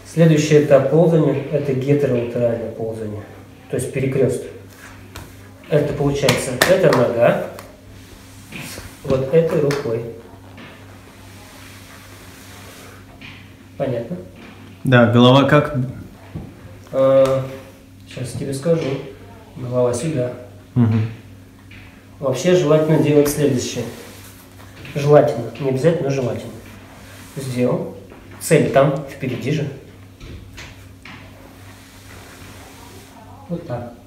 Следующий этап ползания – это гетеролатеральное ползание, то есть перекрест. Это получается, это нога вот этой рукой. Понятно? Да, голова как? Сейчас тебе скажу. Голова сюда. Угу. Вообще желательно делать следующее. Желательно, не обязательно, но желательно. Сделал. Цель там, впереди же. Вот так.